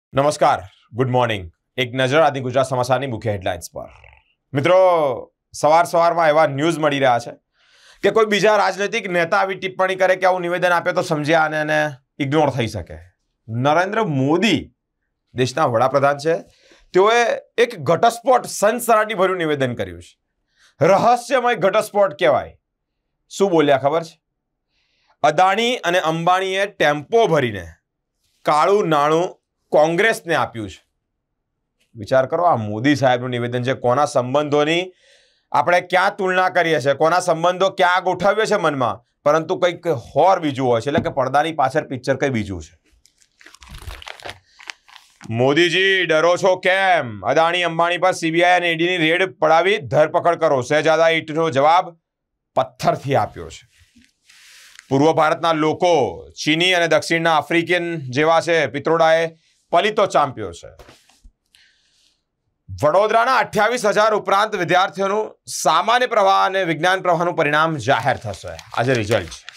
નમસ્કાર, good morning. એક નજર આજની ગુજરાત સમાચારની મુખ્ય હેડલાઇન્સ પર. મિત્રો, સવારમાં એવા ન્યૂઝ મળી રહ્યા છે કે કોઈ બીજા રાજનૈતિક નેતા આવી ટિપ્પણી કરે કે આવું નિવેદન આપે તો સમજ્યા અને એને ઇગ્નોર થઈ શકે. નરેન્દ્ર મોદી દેશના વડાપ્રધાન છે. તેઓએ એક ઘટસ્ફોટ સનસનાટીભર્યું નિવેદન કર્યું છે. રહસ્યમય ઘટસ્ફોટ કહેવાય. શું બોલ્યા ખબર છે? અદાણી અને અંબાણીએ ટેમ્પો ભરીને કાળું નાણું કોંગ્રેસને આપ્યું છે. વિચાર કરો, આ મોદી સાહેબનું નિવેદન છે. કોના સંબંધોની આપણે ક્યાં તુલના કરીએ છીએ, કોના સંબંધો ક્યાં ગોઠવીએ છીએ મનમાં, પરંતુ કંઈક હોર બીજું હોય છે. એટલે કે પડદાની પાછળ પિક્ચર કંઈ બીજું છે. મોદીજી, ડરો છો કેમ? અદાણી અંબાણી પર સીબીઆઈ અને ઈડીની રેડ પડાવી ધરપકડ કરો. શહેજાદા ઈટનો જવાબ પથ્થરથી આપ્યો છે. પૂર્વ ભારતના લોકો ચીની અને દક્ષિણના આફ્રિકન જેવા છે પિત્રોડાએ પલિતો ચાંપ્યો છે. વડોદરાના 28,000 ઉપરાંત વિદ્યાર્થીઓનું સામાન્ય પ્રવાહ અને વિજ્ઞાન પ્રવાહનું પરિણામ જાહેર થશે. આજે રિઝલ્ટ છે.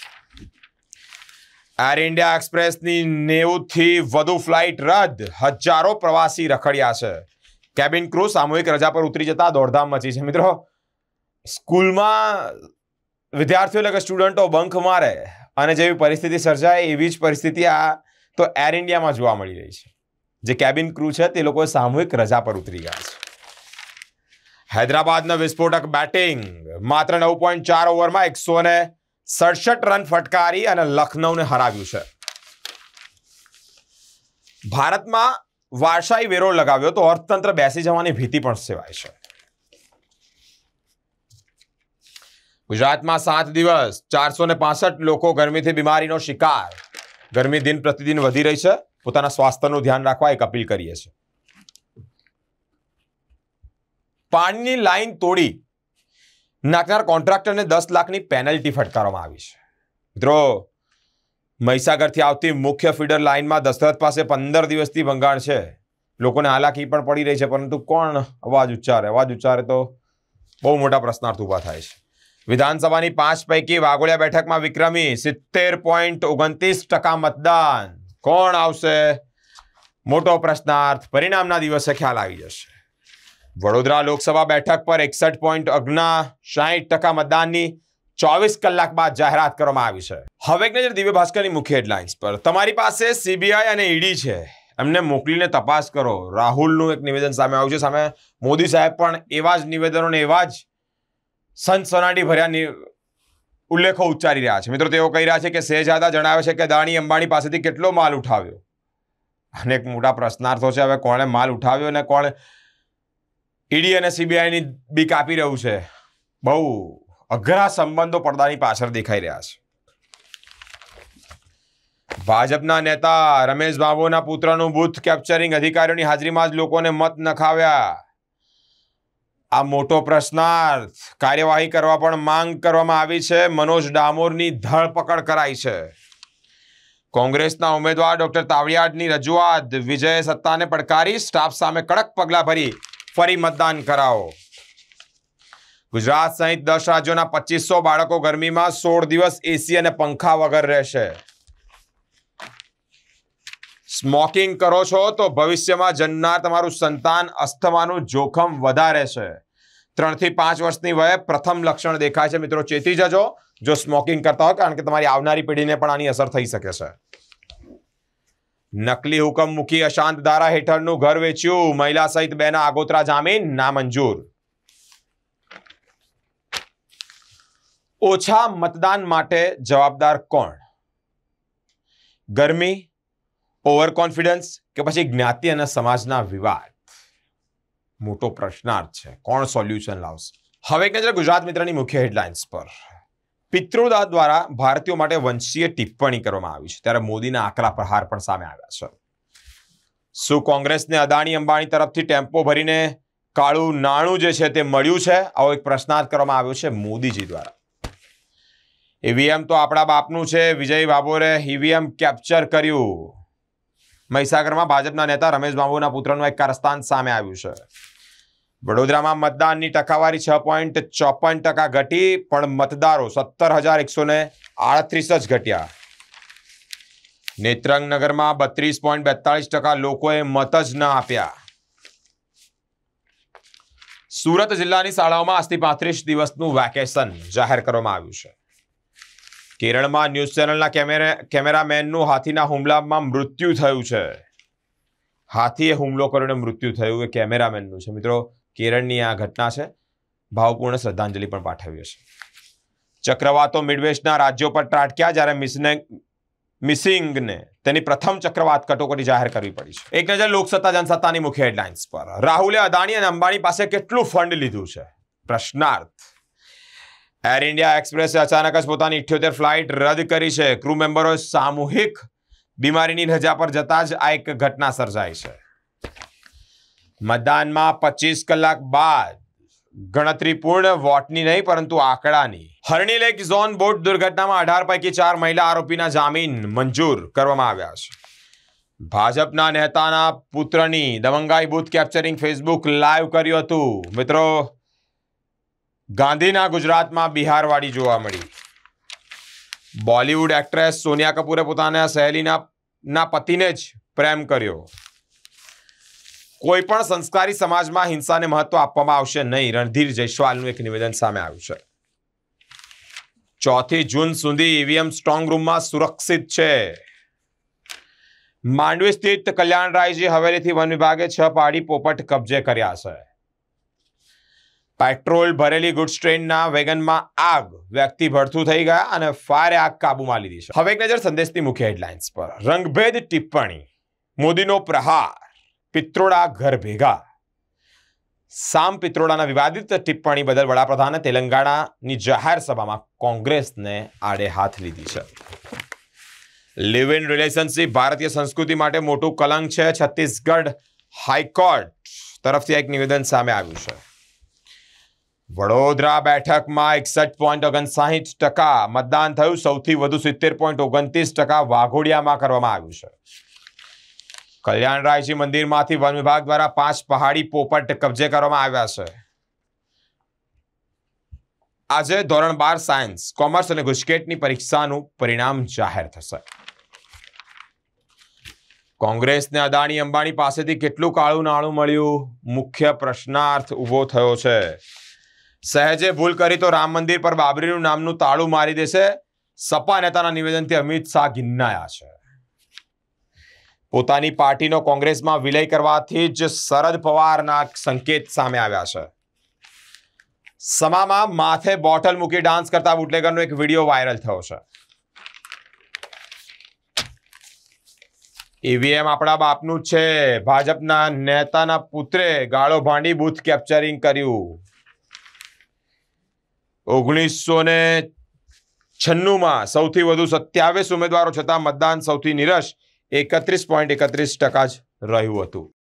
એર ઇન્ડિયા એક્સપ્રેસની 90થી વધુ ફ્લાઇટ રદ. હજારો પ્રવાસી રખડ્યા છે. કેબિન ક્રૂ સામૂહિક રજા પર ઉતરી જતા દોડધામ મચી છે. મિત્રો, સ્કૂલમાં વિદ્યાર્થીઓ એટલે કે સ્ટુડન્ટો બંક મારે અને જેવી પરિસ્થિતિ સર્જાય એવી જ પરિસ્થિતિ આ તો એર ઇન્ડિયામાં જોવા મળી રહી છે. જે કેબિન ક્રૂ છે તે લોકો સામૂહિક રજા પર ઉતરી ગયા છે. હૈદરાબાદના વિસ્ફોટક બેટિંગ. માત્ર 9.4 ઓવરમાં 167 રન ફટકારી અને લખનૌને હરાવ્યું છે. ભારતમાં વારસાઈ વેરો લગાવ્યો તો અર્થતંત્ર બેસી જવાની ભીતિ પણ સેવાય છે. ગુજરાતમાં 7 દિવસ 465 લોકો ગરમીથી બીમારીનો શિકાર. ગરમી દિન પ્રતિદિન વધી રહી છે. પોતાના સ્વાસ્થ્યનું ધ્યાન રાખવા એક અપીલ કરીએ છીએ. પાણીની લાઈન તોડી નાખનાર કોન્ટ્રાક્ટરને 10 લાખની પેનલ્ટી ફટકારવામાં આવી છે. મિત્રો, મહીસાગરથી આવતી મુખ્ય ફીડર લાઇનમાં દશરથ પાસે 15 દિવસથી ભંગાણ છે. લોકોને હાલાકી પણ પડી રહી છે, પરંતુ કોણ અવાજ ઉચ્ચારે તો બહુ મોટા પ્રશ્નાર્થ ઊભા થાય છે. વિધાનસભાની 5 પૈકી વાઘોડિયા બેઠકમાં વિક્રમી 70.29% મતદાન. કોણ આવશે? મોટો પ્રશ્નાર્થ. પરિણામના દિવસે ખ્યાલ આવી જશે. વડોદરા લોકસભા બેઠક પર 61.60% મતદાનની 24 કલાક બાદ જાહેરાત કરવામાં આવી છે. હવે એક નજર દિવ્ય ભાસ્કરની મુખ્ય હેડલાઇન્સ પર. તમારી પાસે સીબીઆઈ અને ઈડી છે, એમને મોકલીને તપાસ કરો. રાહુલનું એક નિવેદન સામે આવ્યું છે. સામે મોદી સાહેબ પણ એવા જ નિવેદનોને એવા જ સનસનાટી ભર્યા ઉલ્લેખો ઉચ્ચારી રહ્યા છે. મિત્રો, તેઓ કહી રહ્યા છે કે શહેજાદા જણાવે છે કે અદાણી અંબાણી પાસેથી કેટલો માલ ઉઠાવ્યો. અનેક મોટા પ્રશ્નાર્થો છે. હવે કોણે માલ ઉઠાવ્યો અને કોણ ઈડી અને સીબીઆઈની બીક આપી રહ્યું છે? બહુ અઘરા સંબંધો પડદાની પાછળ દેખાઈ રહ્યા છે. ભાજપના નેતા રમેશ બાબુના પુત્રનું બૂથ કેપ્ચરિંગ. અધિકારીઓની હાજરીમાં જ લોકોને મત નખાવ્યા. આ મોટો પ્રશ્નાર્થ. કાર્યવાહી કરવા પણ માંગ કરવામાં આવી છે. મનોજ ડામોરની ધરપકડ કરાઈ છે. કોંગ્રેસના ઉમેદવાર ડોક્ટર તાવડિયાની રજૂઆત. વિજય સત્તાને પડકારી સ્ટાફ સામે કડક પગલાં ભરી ફરી મતદાન કરાવો. ગુજરાત સહિત 10 રાજ્યોના 2500 બાળકો ગરમીમાં 16 દિવસ એસી અને પંખા વગર રહેશે. સ્મોકિંગ કરો છો તો ભવિષ્યમાં જન્મનાર તમારું સંતાન અસ્થમાનું જોખમ વધારે છે. 3 થી 5 વર્ષની વયે પ્રથમ લક્ષણ દેખાય છે. મિત્રો, ચેતી જજો જો સ્મોકિંગ કરતા હોય, કારણ કે તમારી આવનારી પેઢીને પણ આની અસર થઈ શકે છે. નકલી હુકમ મૂકી અશાંત ધારા હેઠળનું ઘર વેચ્યું. મહિલા સહિત 2 ના આગોતરા જામીન નામંજૂર. ઓછા મતદાન માટે જવાબદાર કોણ? ગરમી, ઓવર કોન્ફિડન્સ કે પછી જ્ઞાતિ અને સમાજના વિવાદ? મોટો પ્રશ્નાર્થ છે. કોણ સોલ્યુશન લાવશે? હવે એક નજર ગુજરાત મિત્રની મુખ્ય હેડલાઇન્સ પર. પિત્રોદા દ્વારા ભારતીયો માટે વંશીય ટિપ્પણી કરવામાં આવી છે, ત્યારે મોદીના આકરા પ્રહાર પણ સામે આવ્યા છે. શું કોંગ્રેસને અદાણી અંબાણી તરફથી ટેમ્પો ભરીને કાળું નાણું જે છે તે મળ્યું છે? આવો એક પ્રશ્નાર્થ કરવામાં આવ્યો છે મોદીજી દ્વારા. ઈવીએમ તો આપણા બાપનું છે. વિજય બાબોરે ઈવીએમ કેપ્ચર કર્યું. મહીસાગરમાં ભાજપના નેતા રમેશ બાબુના પુત્રનું એક કારસ્તાન સામે આવ્યું છે. વડોદરામાં મતદાનની ટકાવારી 6.54% ઘટી, પણ મતદારો 17,138 જ ઘટ્યા. નેત્રંગ નગરમાં 32.42% લોકોએ મત જ ન આપ્યા. સુરત જિલ્લાની શાળાઓમાં આજથી 35 દિવસનું વેકેશન જાહેર કરવામાં આવ્યું છે. કેરળમાં ન્યૂઝ ચેનલના કેમેરામેનનું હાથીના હુમલામાં મૃત્યુ થયું છે. હાથીએ હુમલો કરીને મૃત્યુ થયું એ કેમેરામેનનું છે. મિત્રો, કેરળની આ ઘટના છે. ભાવપૂર્ણ શ્રદ્ધાંજલિ પણ પાઠવી છે. ચક્રવાતો મિડવેસ્ટના રાજ્યો પર ત્રાટક્યા, જ્યારે મિસિંગને તેની પ્રથમ ચક્રવાત કટોકટી જાહેર કરવી પડી છે. એક નજર લોકસત્તા જનસત્તાની મુખ્ય હેડલાઇન્સ પર. રાહુલે અદાણી અને અંબાણી પાસે કેટલું ફંડ લીધું છે? પ્રશ્નાર્થ. એર ઇન્ડિયા એક્સપ્રેસે અચાનક જ પોતાની 78 ફ્લાઇટ રદ કરી છે. ક્રૂ મેમ્બરો સામૂહિક બીમારીની રજા પર જતા જ આ એક ઘટના સર્જાઈ છે. મતદાનમાં 25 કલાક બાદ ગણતરી પૂર્ણ, વોટની નહીં પરંતુ આંકડાની. હરણી લેક ઝોન બોટ દુર્ઘટનામાં 18 પૈકી 4 મહિલા આરોપીના જામીન મંજૂર કરવામાં આવ્યા છે. ભાજપના નેતાના પુત્રની દબંગાઈ બૂથ કેપ્ચરિંગ ફેસબુક લાઈવ કર્યું હતું. મિત્રો, ગાંધીના ગુજરાતમાં બિહારવાડી જોવા મળી. બોલિવૂડ એક્ટ્રેસ સોનિયા કપૂરે પોતાના સહેલીના પતિને જ પ્રેમ કર્યો. કોઈ પણ સંસ્કારી સમાજમાં હિંસાને મહત્વ આપવામાં આવશે નહીં, રણધીર જયસ્વાલનું એક નિવેદન સામે આવ્યું છે. 4 જૂન સુધી ઈવીએમ સ્ટ્રોંગ રૂમમાં સુરક્ષિત છે. માંડવી સ્થિત કલ્યાણરાયજી હવેલીથી વન વિભાગે 6 પહાડી પોપટ કબજે કર્યા છે. પેટ્રોલ ભરેલી ગુડ્સ ટ્રેનના વેગનમાં આગ, વ્યક્તિ ભડથું થઈ ગયા અને ફાયરે આગ કાબુમાં લીધી છે. હવે એક નજર સંદેશની મુખ્ય હેડલાઇન્સ પર. રંગભેદ ટિપ્પણી, મોદીનો પ્રહાર, પિત્રોડા ઘર ભેગા. સામ પિત્રોડાના વિવાદિત ટિપ્પણી બદલ વડાપ્રધાને તેલંગાણાની જાહેર સભામાં કોંગ્રેસને આડે હાથ લીધી છે. લિવ ઇન રિલેશનશિપ ભારતીય સંસ્કૃતિ માટે મોટું કલંક છે. છત્તીસગઢ હાઈકોર્ટ તરફથી એક નિવેદન સામે આવ્યું છે. વડોદરા બેઠકમાં 61.59% મતદાન થયું. સૌથી વધુ 70.29% વાઘોડિયામાં કરવામાં આવ્યું છે. કલ્યાણરાયજી મંદિરમાંથી વન વિભાગ દ્વારા 5 પહાડી પોપટ કબજે કરવામાં આવ્યા છે. આજે ધોરણ 12 સાયન્સ, કોમર્સ અને ગુજકેટની પરીક્ષાનું પરિણામ જાહેર થશે. કોંગ્રેસને અદાણી અંબાણી પાસેથી કેટલું કાળું નાણું મળ્યું? મુખ્ય પ્રશ્નાર્થ ઉભો થયો છે. સહેજે ભૂલ કરી તો રામ મંદિર પર બાબરીનું નામનું તાળું મારી દેશે. સપા નેતાના નિવેદનથી અમિત શાહ ગિન્નાયા છે. પોતાની પાર્ટીનો કોંગ્રેસમાં વિલય કરવાથી જ શરદ પવારના સંકેત સામે આવ્યા છે. સમામાં માથે બોટલ મૂકી ડાન્સ કરતા બુટલેગરનો એક વિડીયો વાયરલ થયો છે. ઈવીએમ આપણા બાપનું છે. ભાજપના નેતાના પુત્રે ગાળો ભાંડી બૂથ કેપ્ચરિંગ કર્યું. 1996માં સૌથી વધુ 27 ઉમેદવારો છતાં મતદાન સૌથી નીરસ 31.31% જ રહ્યું હતું.